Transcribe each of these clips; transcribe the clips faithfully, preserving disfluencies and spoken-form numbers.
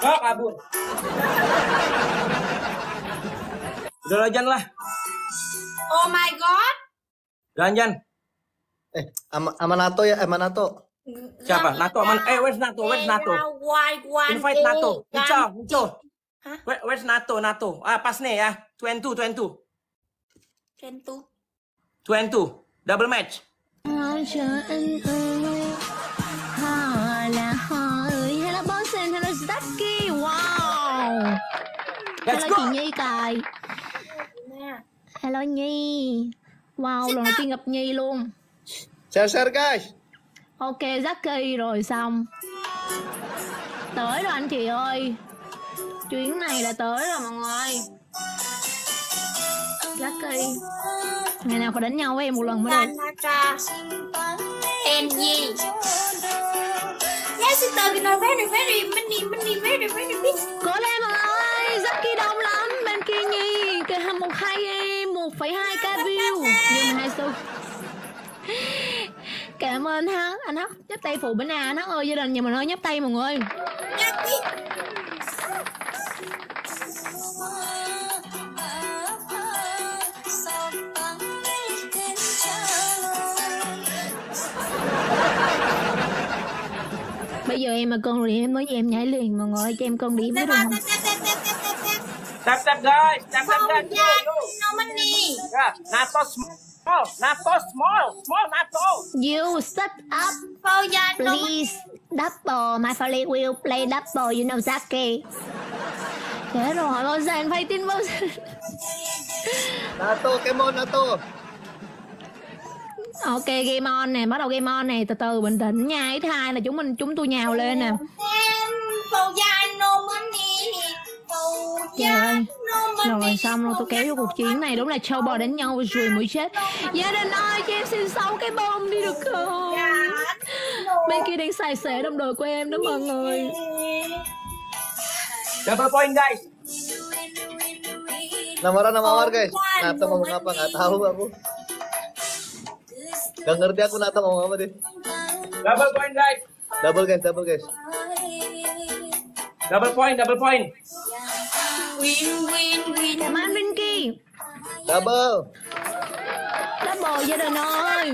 Oh, kabur. Udah lah, Jan lah. Oh my god. Jalan, Jan. Eh, ama, ama Nato ya, ama Nato. Siapa? Nato aman. Eh, where's Nato? Where's Nato? Invite Nato. Muncul, muncul. Where, where's Nato? Nato. Ah, pas nih ya. Two and two, two and two. Two and two. Two and two. Double match. Hello Bosen, hello Stucky. Wow. Let's Hello go. chị Nhi cài. Hello Nhi. Wow, lần đầu tiên gặp Nhi luôn. Share share guys. Ok, Jackie rồi xong. Tới rồi anh chị ơi. Chuyến này là tới rồi mọi người. Jackie. Ngày nào phải đánh nhau với em một lần mới được. Tanatra. Angie. Yes, sister, you know, very, very, many, many, very, very big. Cố lên mọi người. Jackie đông lắm. Bên kia Nhi. Kìa một hai một phẩy hai k view. Nhưng mà hai xu. Cảm ơn Hắc. Anh Hắc nhấp tay phụ bữa nào. Anh Hắc ơi, gia đình nhà mình ơi nhấp tay mọi người. Bây giờ em mà con điểm em nói em nhảy liền mọi người, cho em con điểm mới được không? Tap tap guys. Tap tap guys. Go, Yeah, go. no money. Yeah. Nato small. Nato small. Small Nato. You shut up For ya, no money. please. Double, my family will play double, you know Zaki. Chết rồi, bao giờ anh phải tin bao giờ? Nato, come on Nato. Ok, game on nè, bắt đầu game on nè, từ từ bình tĩnh nha. Ý hai là chúng mình chúng tôi nhào lên nè. For ya, no money. For Trời ya, ơi. no money. Rồi xong rồi tôi kéo vô cuộc chiến này. Đúng là trâu bò đánh nhau rồi mũi chết. Gia đình ơi cho em xin sáu cái bông đi được không? Bên kia đang xài xể đồng đội của em đó mọi người. Double point guys. Nama-nama mawar guys. Nato ngomong apa nggak tahu aku. Gak ngerti aku Nato ngomong apa deh. Double point guys. Double guys, double guys. Double point, double point. Win, win, win. Cảm ơn Vinky. Double. Double gia đình ơi.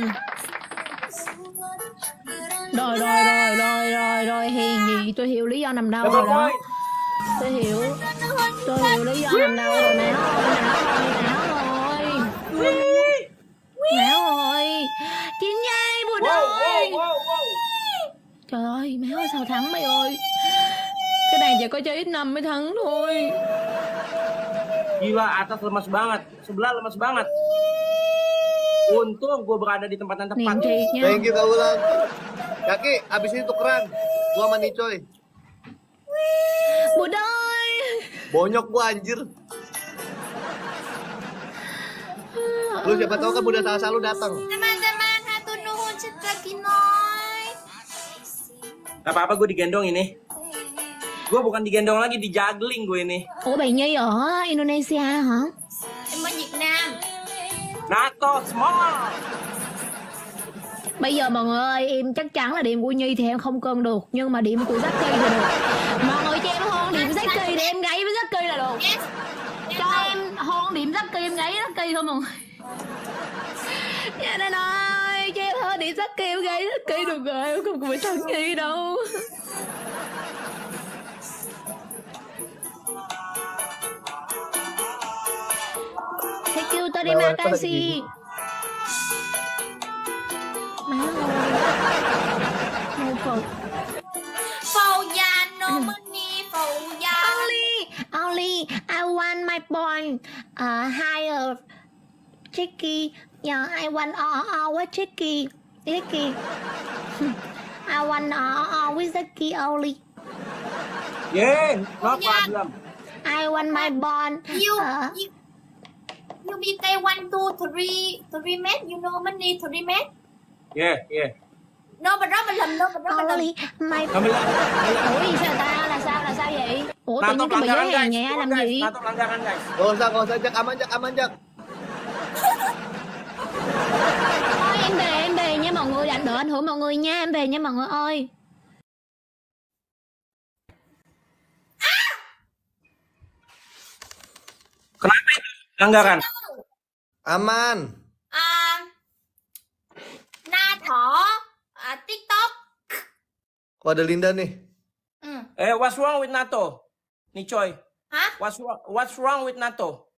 Rồi rồi rồi rồi rồi rồi hiền gì tôi hiểu lý do nằm đâu Double rồi đó. point. Tôi hiểu. Tôi hiểu lý do nằm đâu rồi mẹ ơi, não ơi, não ơi. Mẹ ơi. Chín nhai buồn Wow, ơi. wow, wow, wow. Trời ơi, mẹ ơi sao thắng mày ơi. Cái này chỉ có chơi ít năm mới thắng thôi. Gila, atas lemas banget. Sebelah lemas banget. Untung gue berada di tempat yang tepat. Niềm triệt nha. Thank you Kak Ulan. Kaki, abis ini tukeran. Gua sama Nicoy. Bụt ơi. Bonyok gua anjir. Lu siapa tahu kan Bunda salah lu datang. Teman-teman, hatur nuhun sedekah noy. Gak apa-apa, gue digendong ini. Gue bukan digendong lagi, dijuggling gue ini. Ủa bạn Nhi ở Indonesia hả? Em ở Việt Nam. Nato small. Bây giờ mọi người ơi, em chắc chắn là điểm của Nhi thì em không cân được. Nhưng mà điểm của Zaki thì được. Mọi người cho em hôn điểm Zaki để em gáy với Zaki là được. Yes. Cho em hôn điểm Zaki em gáy Zaki thôi mọi người. Dạ nên ơi, cho em hôn điểm Zaki em gáy Zaki được rồi. Em không phải thắng Nhi đâu. Thank you terima kasih. Má ơi. Mô Phật. For ya, no money. For ya. Only, only, I want my boy uh, higher. Chicky, yeah, I want all, all with Chicky. Chicky. I want all, all with Chicky only. Yeah, no problem. I want my bond. You, Uh, you, you be tay one, two, three, three mét. You know money, three mét. Yeah, yeah. No, mà đó mình lầm, no, mà đó mình lầm. only my. Không biết là... Ủa gì sao ta? Là sao? Là sao vậy? Ủa tự Nato nhiên tôi bị giới pelanggaran hạn guys. vậy Come on, làm guys. gì? Nato pelanggaran guys. Gak usah, gak usah Jak, aman Jak, aman Jak. Thôi em về, em về nha mọi người, ảnh đỡ ảnh hưởng mọi người nha, em về nha mọi người ơi. Pelanggaran. Aman. À, na thỏ à, TikTok. Kok ada Linda nih? Ừ. Eh, what's wrong with NATO? Nih Coy. Hả? What's wrong, what's wrong with NATO?